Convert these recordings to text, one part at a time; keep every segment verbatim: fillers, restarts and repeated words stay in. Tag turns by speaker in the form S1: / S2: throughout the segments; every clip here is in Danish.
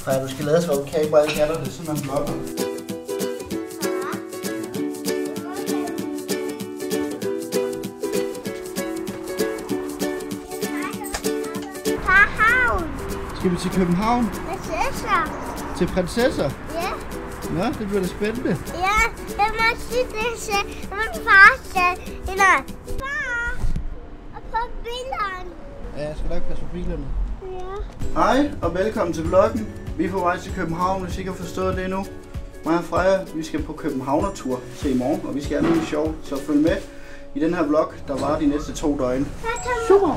S1: Freja, du skal lade os, hvor du kan, bare ikke have dig, det er sådan, man blokker. Skal vi til København?
S2: Prinsesser.
S1: Til prinsesser?
S2: Ja.
S1: Nå, det bliver da spændende.
S2: Ja, jeg må sige det til min far sagde, eller far, og på bilerne.
S1: Ja, jeg skal nok passe på bilerne.
S2: Ja.
S1: Hej, og velkommen til vloggen. Vi er på vej til København, hvis I ikke har forstået det endnu. Mig og Freja, vi skal på Københavner-tur til i morgen, og vi skal have noget sjov, så følg med i den her vlog, der varer de næste to døgn. Super!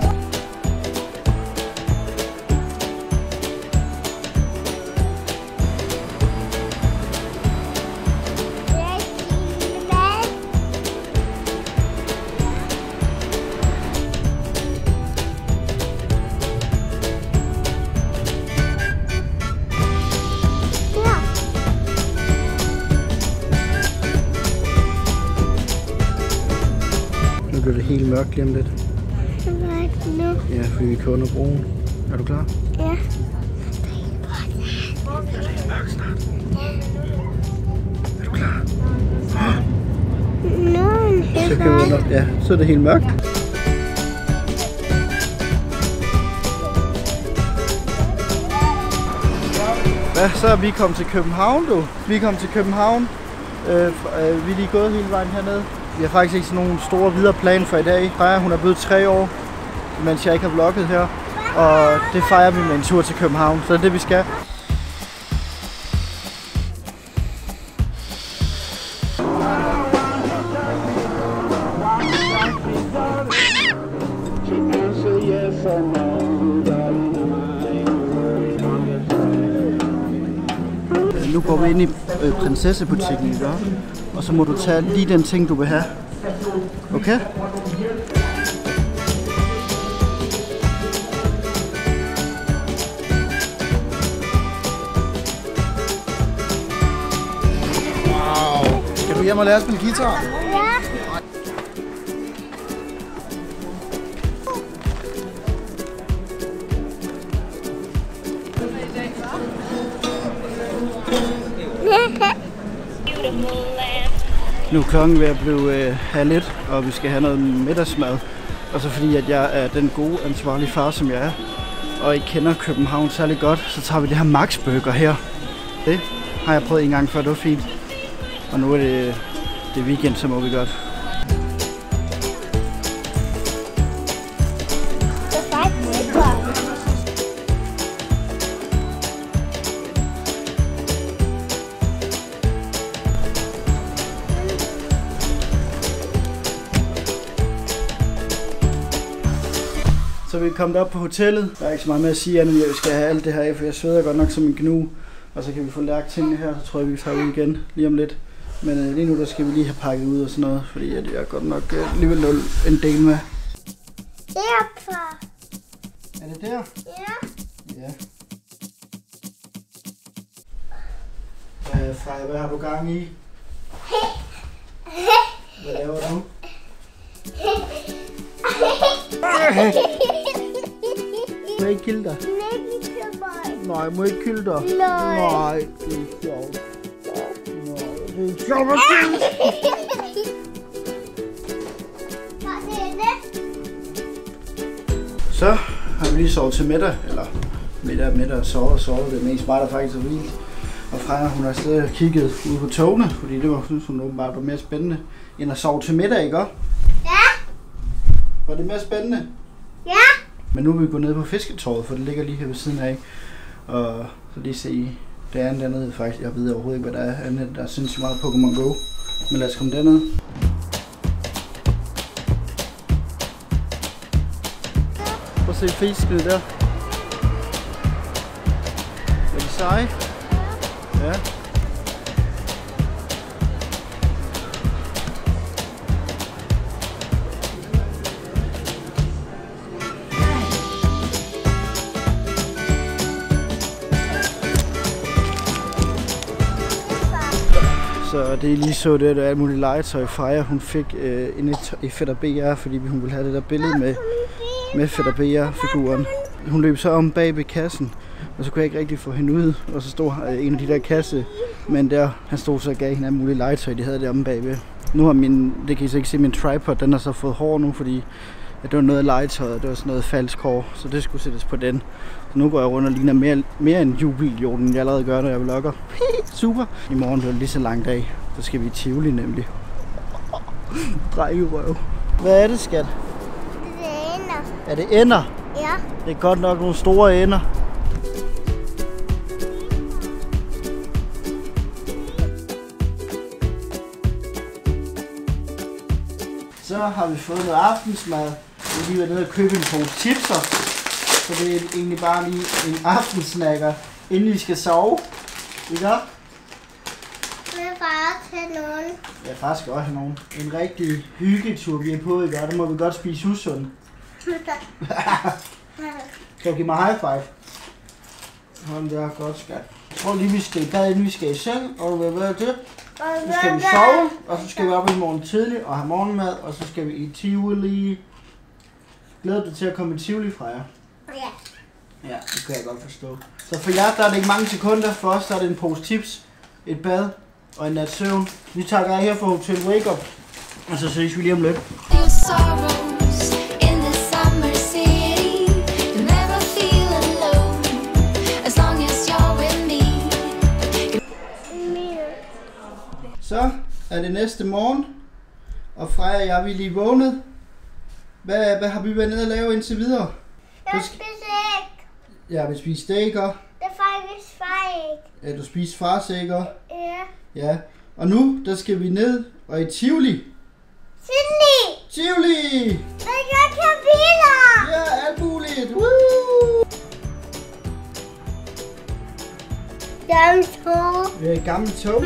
S1: Nu bliver det helt mørkt lige om lidt.
S2: Mørkt nu?
S1: Ja, fordi vi kører under broen. Er du klar?
S2: Ja.
S1: Ja, det er helt mørkt snart. Er du klar?
S2: Nu er det helt
S1: Så kan vi under... Ja, så er det helt mørkt. Hvad, så er vi kommet til København, du. Vi er kommet til København. Øh, øh, vi er lige gået hele vejen hernede. Vi har faktisk ikke sådan nogle store videre plan for i dag. Freja, hun er blevet tre år, mens jeg ikke har vlogget her. Og det fejrer vi med en tur til København, så det er det, vi skal. Nu går vi ind i øh, prinsessebutikken, ikke? Og så må du tage lige den ting, du vil have. Okay? Wow! Skal du hjem og lære at spille guitar?
S2: Ja.
S1: Nu er klokken ved at blive øh, halv et, og vi skal have noget middagsmad. Og så fordi at jeg er den gode, ansvarlige far, som jeg er, og ikke kender København særlig godt, så tager vi det her Max Burger her. Det har jeg prøvet en gang før, det var fint. Og nu er det, det er weekend, så må vi godt. Så vi er kommet op på hotellet. Der er ikke så meget med at sige andet, end at vi skal have alt det her af, for jeg sveder godt nok som en gnu. Og så kan vi få lagt tingene her, så tror jeg, vi tager ud igen lige om lidt. Men øh, lige nu der skal vi lige have pakket ud og sådan noget, fordi at jeg godt nok øh, alligevel nul en del med.
S2: Derfra.
S1: Er det der?
S2: Ja.
S1: Ja. Øh, Freja, hvad har du gang i? Hvad laver du? Må jeg ikke kilde dig? Nej, jeg må ikke kilde dig.
S2: Nej.
S1: Nej, det er sjovt. Nej, det er sjovt at kilde. Så har vi lige sovet til middag, eller middag, middag og sovet og sovet. Det er mest mig, der faktisk er vildt. Og Freja, hun har stadig og kigget ude på togene, fordi det var, synes hun åbenbart var mere spændende, end at sove til middag, ikke også?
S2: Ja.
S1: Var det mere spændende?
S2: Ja.
S1: Men nu er vi gået ned på Fisketorvet, for det ligger lige her ved siden af. Og så lige se, det er dernede faktisk. Jeg ved overhovedet ikke, hvad der er andet. Der er sindssygt meget Pokémon Go. Men lad os komme derned. Prøv at se fiskene der. Er de seje? Ja. Så det er lige så det, der er alt muligt legetøj. Freja, hun fik øh, en i Fætter B R, fordi hun ville have det der billede med, med Fætter B R-figuren. Hun løb så om bag ved kassen, Og så kunne jeg ikke rigtig få hende ud, og så stod en af de der kasse, men der, han stod så og gav hende af mulige legetøj, de havde det omme bagved. Nu har min, det kan I så ikke se, min tripod, den har så fået hår nu, fordi at det var noget af legetøjet, det var sådan noget falsk hår, så det skulle sættes på den. Så nu går jeg rundt og ligner mere, mere en jubiljord, end jeg allerede gør, når jeg vlogger. Super! I morgen bliver det lige så lang dag, så skal vi i Tivoli nemlig. Drengerøv. Hvad er det, skat?
S2: Det er ender.
S1: Er det ender?
S2: Ja.
S1: Det er godt nok nogle store ender. Så har vi fået noget aftensmad. Vi har lige været nede og købe en pose chipser. Så det er egentlig bare lige en aftensnacker, inden vi skal sove. Ikke op?
S2: Med far til nogen.
S1: Ja, far skal også have nogen. En rigtig hyggetur, vi er på i dag. Der må vi godt spise usundt. Kan du give mig high five? Hold der, godt skat. Jeg tror lige, vi skal i bad, inden vi skal i seng. Og hvad er det? Så skal vi sove, og så skal vi op i morgen tidlig og have morgenmad, og så skal vi i Tivoli. Glæder dig til at komme i Tivoli, Freja?
S2: Ja.
S1: Ja, det kan jeg godt forstå. Så for jer, der er det ikke mange sekunder. For os, der er det en pose chips, et bad og en nat søvn. Vi tager her fra Hotel Wake Up, og så ses vi lige om lidt. Så er det næste morgen, og Freja og jeg vi er lige vågnet. Hvad, hvad har vi været nede at lave indtil videre?
S2: Jeg spiser æg.
S1: Ja, vi spiser steaker.
S2: Det er faktisk fejl.
S1: Ja, du spiser farsækker.
S2: Ja.
S1: Ja, og nu der skal vi ned og i Tivoli.
S2: Tivoli!
S1: Tivoli!
S2: Der kan køre biler!
S1: Ja, alt muligt. Woo!
S2: Gammel tog.
S1: Vi er i gammel tog.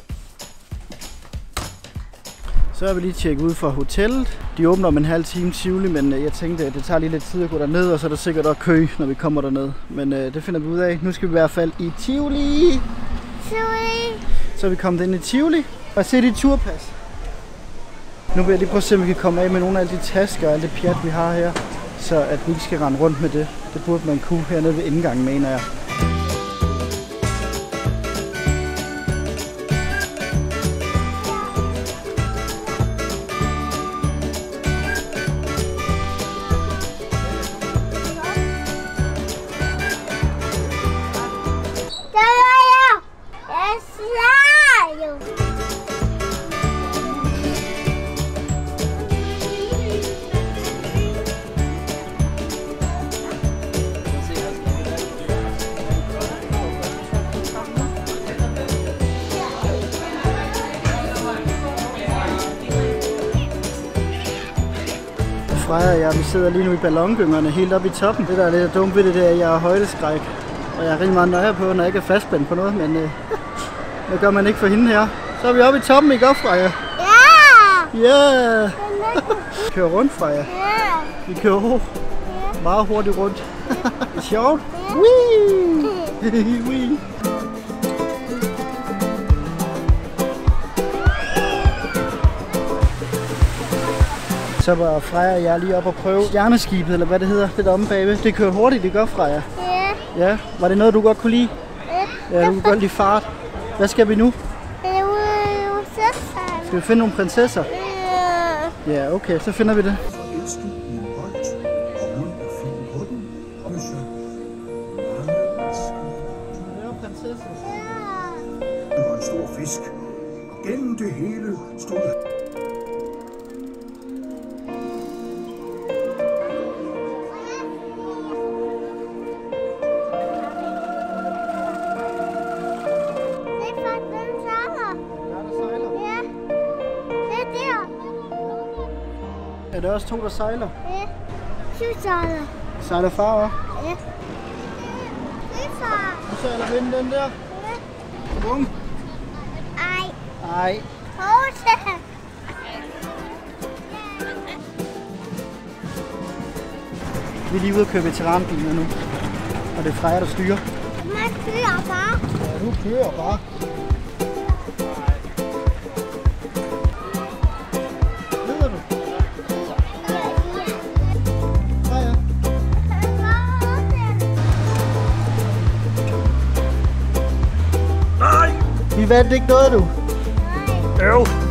S1: Så har vi lige tjekket ud fra hotellet. De åbner om en halv time Tivoli, men jeg tænkte, at det tager lige lidt tid at gå derned, og så er der sikkert også kø, når vi kommer derned. Men øh, det finder vi ud af. Nu skal vi i hvert fald i Tivoli.
S2: Tivoli.
S1: Så er vi kommet ind i Tivoli og se dit turpas. Nu vil jeg lige prøve at se, om vi kan komme af med nogle af alle de tasker og alt det pjat, vi har her. Så at vi ikke skal rende rundt med det. Det burde man kunne hernede ved indgangen, mener jeg. Freja og jeg, vi sidder lige nu i ballongyngerne helt oppe i toppen. Det der er lidt dumt ved det, det er, at jeg har højdeskræk. Og jeg er rigtig meget nøje på, når jeg ikke er fastspændt på noget, men øh, hvad gør man ikke for hende her? Så er vi oppe i toppen, ikke op, Freja?
S2: Ja!
S1: Ja! Vi kører rundt, Freja.
S2: Ja!
S1: Vi kører ho-
S2: Ja.
S1: meget hurtigt rundt. Det er sjovt.
S2: Ja.
S1: Whee! Whee! Så var Freja og jeg lige op og prøve stjerneskibet, eller hvad det hedder, det der omme bagved. Det kører hurtigt, det gør, Freja.
S2: Ja.
S1: Ja, var det noget, du godt kunne lide?
S2: Ja.
S1: Ja, du kunne godt lide fart. Hvad skal vi nu?
S2: Det er ude i Søsland.
S1: Skal vi finde nogle prinsesser?
S2: Ja.
S1: Ja, okay, så finder vi det.
S3: Elsker hun højt, og hun er fin på den, og besøg.
S1: Det er prinsesser.
S3: Det var en stor fisk, og gennem det hele stod
S1: Er det også to, der sejler?
S2: Ja. Syv sejler.
S1: Sejler far også?
S2: Ja. Det er far.
S1: Nu sejler vinden den der.
S2: Ja.
S1: Bum.
S2: Ej.
S1: Ej.
S2: Hose.
S1: Vi er lige ude at køre veteranbiler nu. Og det er Freja, der styrer.
S2: Man kører bare.
S1: Ja, du kører bare. Leder du? Freja. vandt ikke noget, du.
S2: Nej.
S1: Øv.